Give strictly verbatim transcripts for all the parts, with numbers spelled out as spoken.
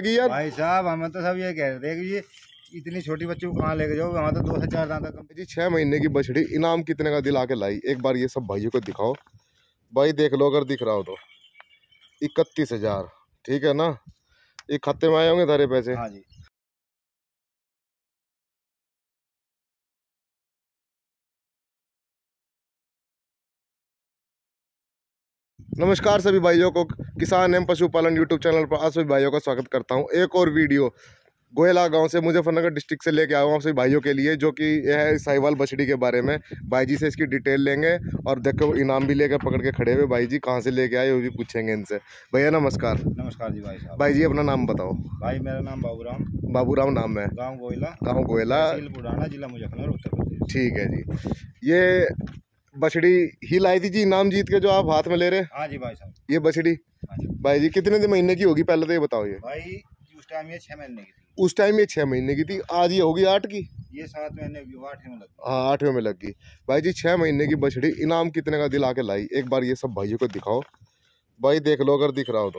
की यार। भाई साहब हमें तो सब ये कह रहे थे कि ये इतनी छोटी बच्चों को कहाँ लेके जाओ, वहाँ तो दो से चार दांत कम जी छह महीने की बछड़ी इनाम कितने का दिला के लाई, एक बार ये सब भाइयों को दिखाओ। भाई देख लो अगर दिख रहा हो तो इकतीस हजार, ठीक है ना। एक खाते में आए होंगे सारे पैसे। हाँ जी। नमस्कार सभी भाइयों को, किसान एवं पशुपालन यूट्यूब चैनल पर आप सभी भाइयों का स्वागत करता हूं। एक और वीडियो गोयला गांव से मुजफ्फरनगर डिस्ट्रिक्ट से लेके आया हूं आप सभी भाइयों के लिए, जो कि यह है साहिवाल बछड़ी के बारे में। भाई जी से इसकी डिटेल लेंगे और देखो इनाम भी लेकर पकड़ के खड़े हुए। भाई जी कहां से लेके आए वो भी पूछेंगे इनसे। भैया नमस्कार। नमस्कार जी भाई साहब। भाई जी अपना नाम बताओ। भाई मेरा नाम बाबूराम। बाबूराम नाम है, गाँव गोयला, गाँव गोयला, तहसील पुराना, जिला मुजफ्फरनगर, उत्तर प्रदेश। ठीक है जी। ये बछड़ी ही लाई थी जी इनाम जीत के जो आप हाथ में ले रहे? हाँ जी भाई साहब। ये बछड़ी हाँ जी भाई जी कितने दिन महीने की होगी पहले तो ये बताओ। ये भाई उस टाइम ये छह महीने की थी। उस टाइम ये छह महीने की थी, आज ये होगी आठ की। ये सात महीने की, आठवें में लगी। हाँ आठवें में लग गई। भाई जी छह महीने की बछड़ी इनाम कितने का दिला के लाई, एक बार ये सब भाइयों को दिखाओ। भाई देख लो अगर दिख रहा हो तो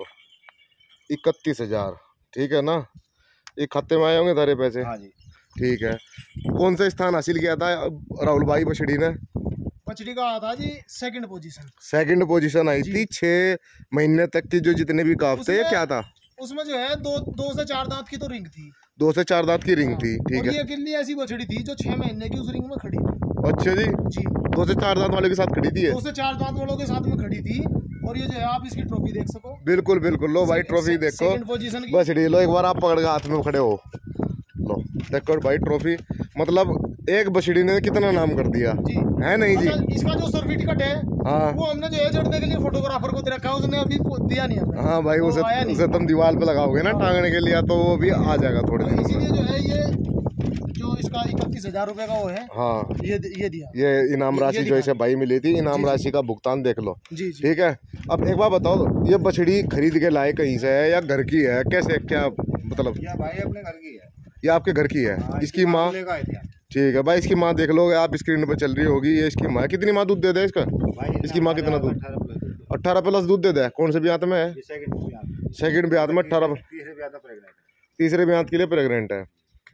इकतीस हजार, ठीक है ना। एक खाते में आए होंगे सारे पैसे। हाँ जी। ठीक है। कौन सा स्थान हासिल किया था राहुल भाई बछड़ी ने? बछड़ी का आया था जी सेकंड पोजीशन। सेकंड पोजीशन आई थी। छह महीने तक की जो जितने भी काफ थे, क्या था उसमें जो है दो दो से चार दांत की तो रिंग थी। दो से चार दांत की रिंग थी, ठीक और है। ये अकेली ऐसी बछड़ी थी जो छह महीने की उस रिंग में खड़ी थी। अच्छा जी जी दो से चार दांत वाले के साथ खड़ी थी ये? दो से चार दांत वालों के साथ में खड़ी थी। और ये जो है आप इसकी ट्रॉफी देख सको। बिल्कुल बिल्कुल, लो भाई ट्रॉफी देखो। सेकंड पोजीशन की बछड़ी लो, एक बार आप पकड़ के हाथ में खड़े हो, लो देखो भाई ट्रॉफी। मतलब एक बछड़ी ने कितना नाम कर दिया जी है नहीं जी। अच्छा, इसका जो सर्टिफिकेट है हाँ वो हमने जो है जोड़ने के लिए फोटोग्राफर को दे रखा है, उसने अभी दिया नहीं हमें। हाँ भाई, उसे आया नहीं। उसे तुम दीवार पे लगाओगे ना टांगने के लिए, तो वो भी आ जाएगा थोड़े दिन में। इसीलिए जो है ये जो इसका इकतीस हजार रुपए का वो है, हाँ ये ये दिया। ये इनाम राशि जो इसे भाई मिली थी, इनाम जी, राशि का भुगतान देख लो। जी जी। ठीक है। अब एक बार बताओ, ये बछड़ी खरीद के लाए कहीं से है या घर की है, कैसे क्या मतलब? ये भाई अपने घर की है। ये आपके घर की है? हाँ, इसकी माँ? लेकर आए थे। ठीक है भाई, इसकी माँ देख लो, आप स्क्रीन पे चल रही होगी। ये इसकी माँ कितनी माँ दूध दे दे इसका? भाई इसकी माँ कितना दूध? अट्ठारह प्लस दूध दे दे। कौन से ब्यात में है? सेकंड ब्यात में अट्ठारह। तीसरे ब्यात में प्रेग्नेंट है। तीसरे ब्यात के लिए प्रेग्नेंट है।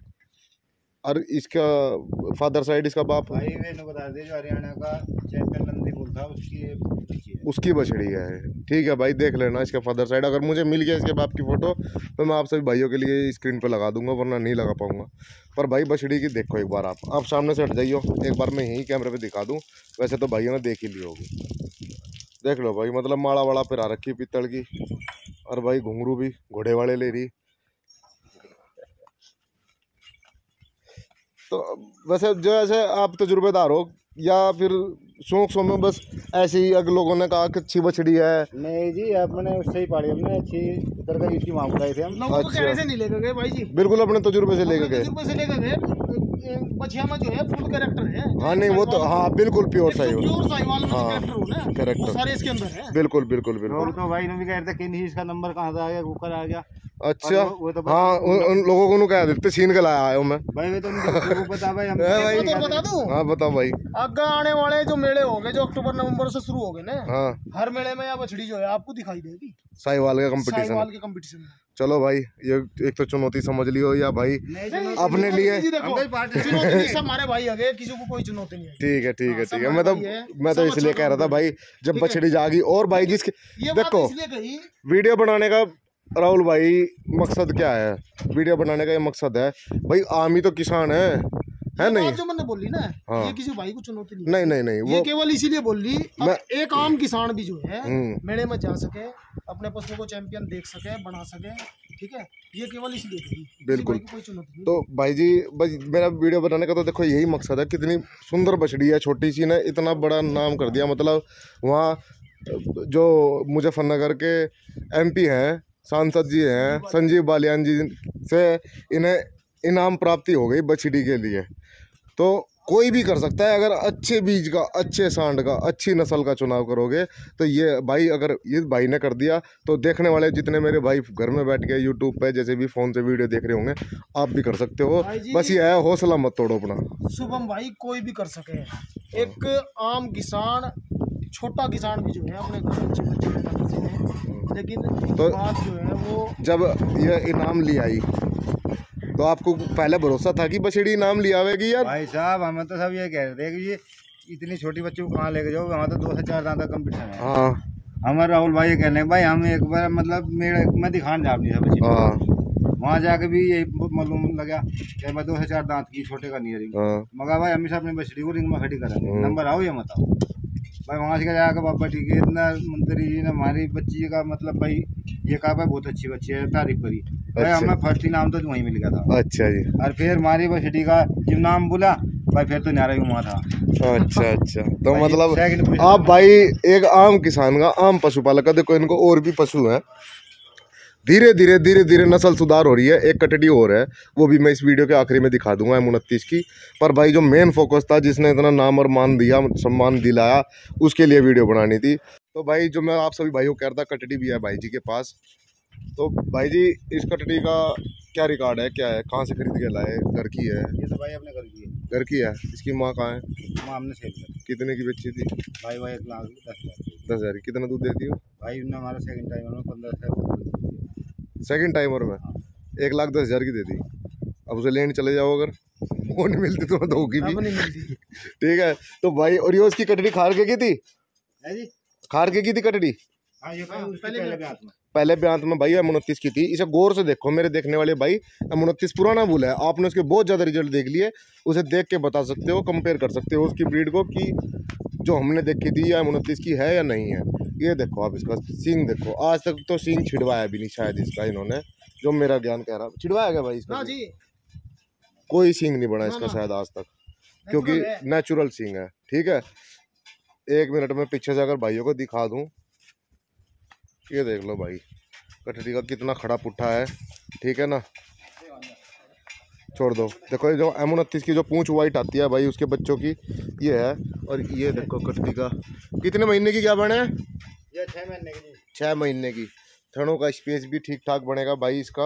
और इसका फादर साइड, इसका बाप भाई मैंने बता दिया जो हरियाणा का चैंपियन नंदीपुर था उसकी बच्ची है। उसकी बछड़ी है। ठीक है भाई, देख लेना इसका फादर साइड। अगर मुझे मिल गया इसके बाप की फोटो तो मैं आप सभी भाइयों के लिए स्क्रीन पे लगा दूंगा, वरना नहीं लगा पाऊंगा। पर भाई बछड़ी की देखो एक बार, आप आप सामने से हट जाइयो, एक बार मैं यही कैमरे पे दिखा दूं। वैसे तो भाइयों ने देख ही ली होगी। देख लो भाई, मतलब माड़ा वाड़ा पिरा रखी पीतल की। और भाई घुंघरू भी घोड़े वाले ले रही। तो वैसे जो ऐसे आप तजुर्बेदार हो या फिर शौक शौक में बस ऐसे ही अगर लोगों ने कहा कि अच्छी बछड़ी है? नहीं जी, अपने उससे ही पाड़ी, हमने अच्छी इधर का इसकी मांग गए थे हम। लोगों को कहने से नहीं लेकर गए भाई जी, बिल्कुल अपने तजुर्बे से लेकर गए। तजुर्बे से लेकर गए। बछिया में जो है फुल कैरेक्टर है। हाँ नहीं वो तो हाँ बिल्कुल प्योर साहिवाल। प्योर साहिवाल में हाँ, कैरेक्टर हो ना, कैरेक्टर वो सारे इसके अंदर है। बिल्कुल बिल्कुल बिल्कुल। लोग तो भाई ने भी कह रहे थे कि नहीं इसका नंबर कहाँ से आ गया, कुकर आ गया। अच्छा वो, वो तो हाँ, उन, उन लोगों को कह देते छीन के लाया आया हूँ मैं। भाई वे तो उनको पता भाई हम भाई, तो बता दूं। हाँ बताओ भाई। आगे आने वाले जो मेले हो गए, जो अक्टूबर नवंबर से शुरू हो गए ना, हाँ हर मेले में यह बछड़ी जो है आपको दिखाई देगी साहिवाल का कंपटीशन। साहिवाल के कंपटीशन में। चलो भाई, ये एक तो चुनौती समझ लियो या भाई अपने लिए। चुनौती सब हमारे भाई आगे, किसी को कोई चुनौती नहीं है। ठीक है ठीक है ठीक है। मैं तो मैं तो इसलिए कह रहा था भाई, जब बछड़ी जागी। और भाई जिसके देखो वीडियो बनाने का राहुल भाई मकसद क्या है, वीडियो बनाने का ये मकसद है भाई, आम ही तो किसान है, है नहीं? जो मैंने बोली ना, हाँ। ये किसी भाई को चुनौती नहीं, नहीं नहीं नहीं ये वो केवल इसीलिए बोल ली मैं... एक आम किसान भी जो है मेले में जा सके, अपने पशुओं को चैंपियन देख सके, बना सके। ठीक है, ये केवल इसलिए बिल्कुल। कोई चुनौती नहीं। तो भाई जी बस मेरा वीडियो बनाने का तो देखो यही मकसद है। कितनी सुंदर बछड़ी है, छोटी सी ने इतना बड़ा नाम कर दिया। मतलब वहाँ जो मुजफ्फरनगर के एमपी हैं, सांसद जी हैं संजीव बालियान जी से इन्हें इनाम प्राप्ति हो गई बछड़ी के लिए। तो कोई भी कर सकता है, अगर अच्छे बीज का, अच्छे सांड का, अच्छी नस्ल का चुनाव करोगे तो ये भाई, अगर ये भाई ने कर दिया तो देखने वाले जितने मेरे भाई घर में बैठ के यूट्यूब पे जैसे भी फ़ोन से वीडियो देख रहे होंगे, आप भी कर सकते हो। बस ये है, हौसला मत तोड़ो अपना। शुभम भाई कोई भी कर सके, एक आम किसान, छोटा किसान भी जो है अपने घर में लेकिन तो बात जो है वो जब ये इनाम ले आई तो आपको पहले भरोसा था कि बछड़ी इनाम ले आवेगी यार? भाई साहब हमें तो सब ये कह रहे थे कि ये इतनी छोटी बच्ची को कहाँ लेके जाओ, वहाँ तो दो से चार दांत का कंपटीशन है। हाँ हमारे राहुल भाई ये कहने लगे, भाई हम एक बार मतलब मेरे मैं दिखाने जा रही था बच्ची, हाँ वहाँ जाके भी यही मालूम लगा कि मैं दो से चार दांत की छोटे का नहीं रिंग, हाँ मगर भाई हमेशा अपनी बछड़ी को रिंग में खड़ी करेंगे, हम्म। नंबर आओ ये बताओ। भाई वहाँ से जाकर बाबा ठीक है, इतना मंत्री जी ने हमारी बच्ची का मतलब भाई ये कहा भाई बहुत अच्छी बच्ची है, तारीफ करी। भाई अच्छा। हमें फर्स्ट इनाम तो वहीं मिल गया था। अच्छा जी। और फिर हमारी बछड़ी का जब नाम बोला भाई फिर तो न्यारा भी हुआ था। अच्छा अच्छा तो भाई मतलब second position आप में- भाई एक आम किसान का आम पशुपालक का, देखो इनको और भी पशु हैं, धीरे धीरे धीरे धीरे नस्ल सुधार हो रही है। एक कटड़ी और है, वो भी मैं इस वीडियो के आखिरी में दिखा दूंगा एम उनतीस की। पर भाई जो मेन फोकस था, जिसने इतना नाम और मान दिया, सम्मान दिलाया, उसके लिए वीडियो बनानी थी। तो भाई जो मैं आप सभी भाइयों को कह रहा था, कटड़ी भी है भाई जी के पास। तो भाई जी इस कटड़ी का क्या रिकॉर्ड है, क्या है, कहाँ से खरीद के लाए? घर की है? ये तो भाई अपने घर की है। घर की है। इसकी माँ कहाँ है? माँ हमने सेल कर कितने की बच्ची थी? भाई भाई एक लाख दस हज़ार की। दस हज़ार। कितना दूध देती हो? भाई उन्होंने हमारा सेकंड टाइम में पंद्रह से सेकंड टाइमर में एक लाख दस हज़ार की देती। अब उसे लेने चले जाओ, अगर वो नहीं मिलती तो तो होगी भी। अब नहीं मिलती। ठीक है। तो भाई और ये उसकी कटड़ी खार के की थी? है जी। खार के की थी कटड़ी? हाँ ये हाँ, उसके पहले पहले में- भी हाथ में। पहले ब्यांत में भाई एम उनतीस की थी। इसे गौर से देखो मेरे देखने वाले भाई, एम उनतीस पुराना बुल है, आपने उसके बहुत ज़्यादा रिजल्ट देख लिए, उसे देख के बता सकते हो, कंपेयर कर सकते हो उसकी ब्रीड को कि जो हमने देखी थी एम उनतीस की है या नहीं है। ये देखो आप इसका सींग देखो, आज तक तो सींग छिड़वाया भी नहीं शायद इसका इन्होंने, जो मेरा ज्ञान कह रहा। छिड़वाया गया भाई इसका? हाँ जी, कोई सींग नहीं बना ना, इसका ना। शायद आज तक, क्योंकि नेचुरल है। नेचुरल सींग है। ठीक है, एक मिनट में पीछे से अगर भाइयों को दिखा दूं, ये देख लो भाई कटड़ी का कितना खड़ा पुट्ठा है। ठीक है ना, छोड़ दो। देखो ये जो एम उनतीस की जो पूंछ वाइट आती है भाई उसके बच्चों की, ये है। और ये देखो कटड़ी का कितने महीने की क्या बने? ये छह महीने की। छः महीने की। थनों का स्पेस भी ठीक ठाक बनेगा भाई इसका।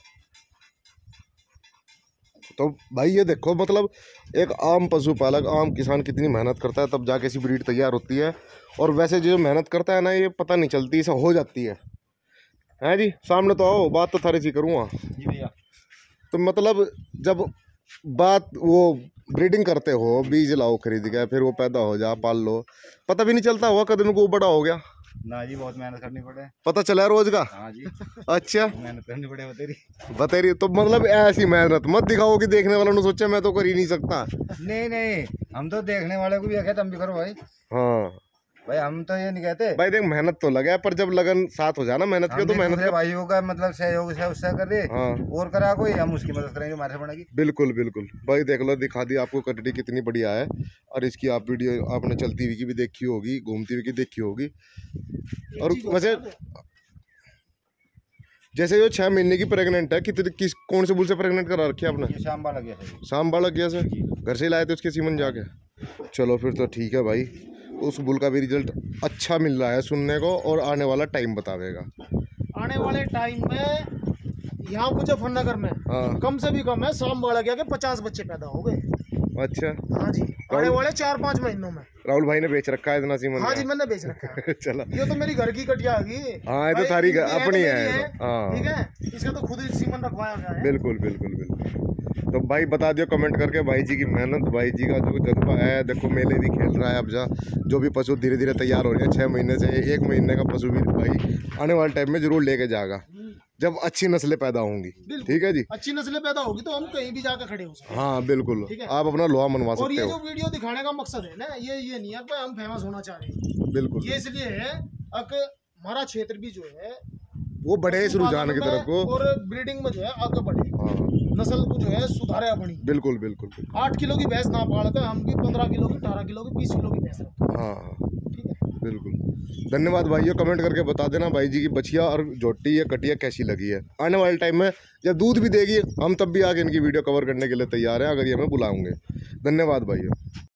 तो भाई ये देखो, मतलब एक आम पशुपालक, आम किसान कितनी मेहनत करता है तब जाके ऐसी ब्रीड तैयार होती है। और वैसे जो मेहनत करता है ना, ये पता नहीं चलती, इसे हो जाती है। हैं जी, सामने तो आओ, बात तो थारी सी करूँगा। जी भैया। तो मतलब जब बात वो ब्रीडिंग करते हो, बीज लाओ खरीद के, फिर वो पैदा हो जा, पाल लो, पता भी नहीं चलता होगा कदम को वो बड़ा हो गया। ना जी, बहुत मेहनत करनी पड़े। पता चला रोज का? हाँ जी। अच्छा मेहनत करनी पड़े बतेरी। बतेरी तो मतलब ऐसी मेहनत मत दिखाओ कि देखने वालों ने सोचा मैं तो कर ही नहीं सकता। नहीं नहीं, हम तो देखने वाले को भी कहते हम भी करो भाई। हाँ भाई हम तो ये नहीं कहते। भाई देख, मेहनत तो लगा है, पर जब लगन साथ हो जाना मेहनत के, हम तो भी मेहनत दूसरे भाइयों का मतलब सहयोग से उससे कर रहे, हाँ और करा कोई हम उसकी मदद करेंगे, हमारे से बनेगी। बिल्कुल बिल्कुल भाई। देख लो, दिखा दी आपको कटड़ी कितनी बढ़िया है। और इसकी आप वीडियो आपने चलती हुई की भी देखी होगी, घूमती हुई की देखी होगी। एक और चीज़ वैसे बता दो, जैसे जो छह महीने की प्रेग्नेंट है, कितने किस कौन से बुल से प्रेग्नेंट करा रखी है आपने? ये शाम वाला गया था। शाम बालक गया से घर से ही लाए थे उसके सीमन जाके? चलो फिर तो ठीक है भाई, उस बुल का भी रिजल्ट अच्छा मिल रहा है सुनने को, और आने वाला टाइम बतावेगा। आने वाले टाइम में यहाँ मुजफ्फरनगर में हाँ कम से भी कम है शाम वाला गया के पचास बच्चे पैदा हो गए। अच्छा, हाँ जी, आने वाले चार पाँच महीनों में। राहुल भाई ने बेच रखा है इतना सीमन? हाँ जी, मैंने बेच रखा है। चलो ये तो मेरी घर की कटिया आ गई। हाँ, ये तो भाई, सारी इनकी अपनी तो मेरी है। हाँ ठीक है, इसका तो खुद ही सीमन रखवाया गया है। बिल्कुल बिल्कुल बिल्कुल। तो भाई बता दियो कमेंट करके, भाई जी की मेहनत, भाई जी का जो जज्बा है। देखो मेले भी खेल रहा है अब, जा जो भी पशु धीरे धीरे तैयार हो रहे हैं, छः महीने से एक महीने का पशु भी भाई आने वाले टाइम में जरूर लेके जाएगा, जब अच्छी नस्लें पैदा होंगी। बिल्कुल। ठीक है जी, अच्छी नस्लें पैदा होगी तो हम कहीं भी जाकर खड़े हो सकते हैं। हाँ बिल्कुल, ठीक है। आप अपना लोहा मनवा और सकते ये हो। जो वीडियो दिखाने का मकसद है ना, ये ये नहीं है कि हम फेमस होना चाह रहे हैं। बिल्कुल, ये इसलिए है कि हमारा क्षेत्र भी जो है वो बढ़े इस रुझान की तरफ को। और ब्रीडिंग में जो है आगे बढ़े, हाँ नस्ल को जो है सुधारे बनी। बिल्कुल बिल्कुल बिल्कुल। आठ किलो की भैंस ना पाल कर हम भी पंद्रह किलो की, अठारह किलो की, बीस किलो की भैंस रखते हाँ हैं। ठीक है, बिल्कुल। धन्यवाद भाइयों, कमेंट करके बता देना भाई जी की बछिया और जोटी या कटिया कैसी लगी है। आने वाले टाइम में जब दूध भी देगी, हम तब भी आके इनकी वीडियो कवर करने के लिए तैयार हैं, अगर ये हमें बुलाओगे। धन्यवाद भाइयों।